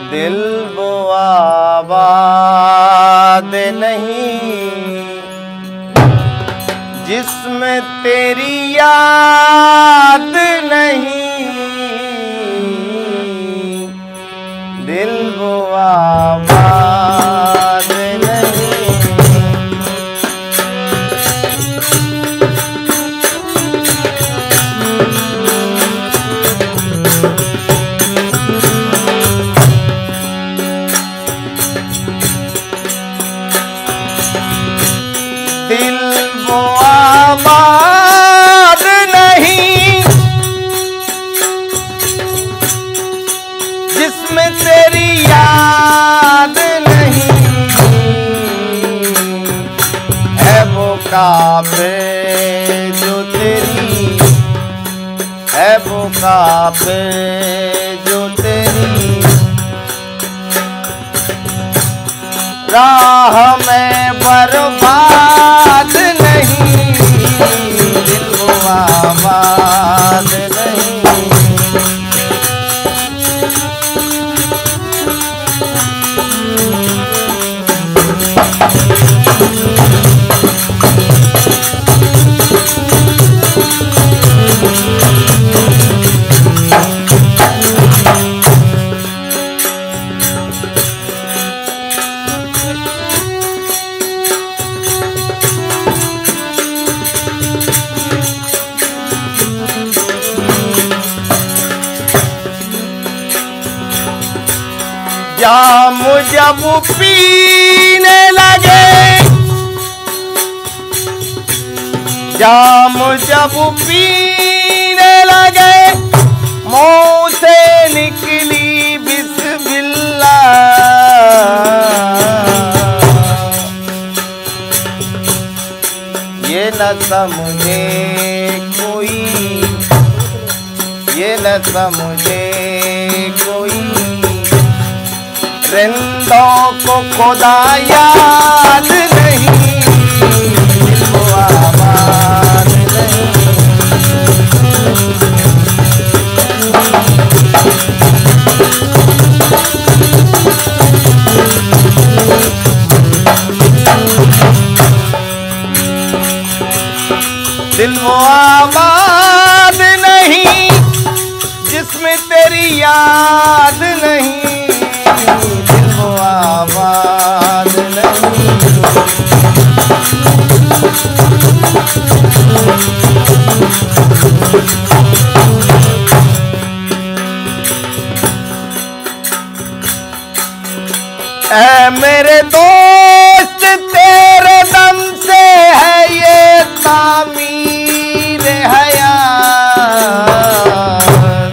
दिल वो आबाद नहीं जिसमें तेरी याद नहीं, दिल वो आबाद नहीं। दिल वो आबाद नहीं जिसमें तेरी याद नहीं, है वो काबे जो तेरी, है वो काबे जो तेरी राह में बर्बाद नहीं, दिल वो आबाद नहीं। जाम जब पीने लगे, जाम जब पीने लगे, मुंह से निकली बिस्मिल्लाह, ये न समझे कोई, ये न समझे कोई, रिंदों को खुदा याद नहीं, दिल वो आबाद नहीं। दिल वो आबाद नहीं जिसमें तेरी याद नहीं, दिल वो आबाद नहीं। ऐ मेरे दोस्त तेरे दम से है ये तामीर हयात,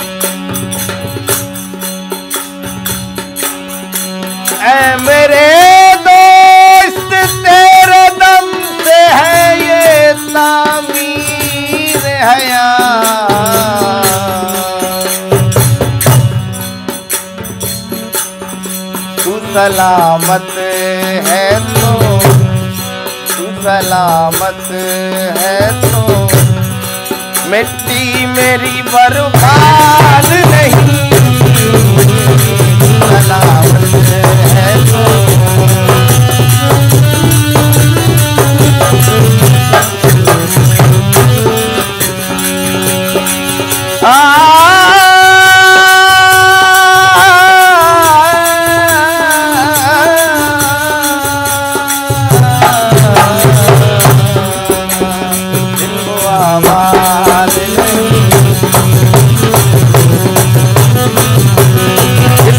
ऐ मेरे दोस्त तेरे दम से है ये तामीर हयात। तू सलामत है तो, तू सलामत है तो, मिट्टी मेरी बर्बाद नहीं, सलामत है तो। दिल वो आबाद नहीं,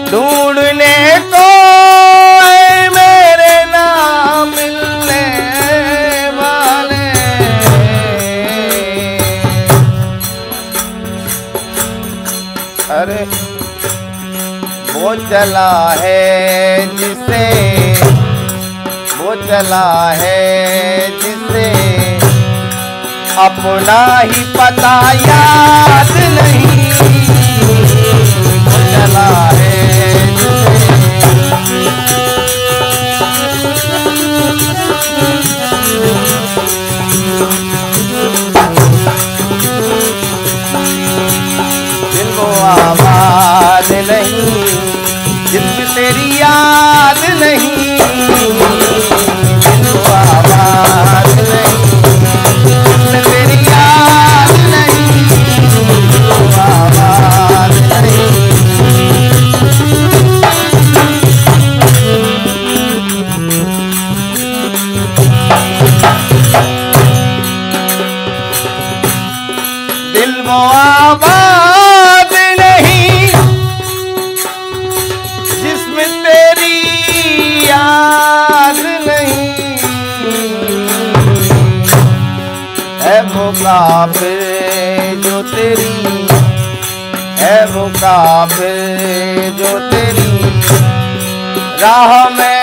ढूंढने को है मेरे नाम मिलने वाले। अरे वो चला है जिसे, वो चला है जिसे अपना ही पता याद नहीं। वो चला है दिल वो आवाज नहीं जिसमें तेरी याद नहीं। दिल वो आवाज नहीं जिसमें तेरी याद नहीं। दिल वो आवाज नहीं। दिल वो आवाज नहीं जिसमें तेरी याद नहीं। है वो काफिर जो तेरी, है वो काफिर जो तेरी राह में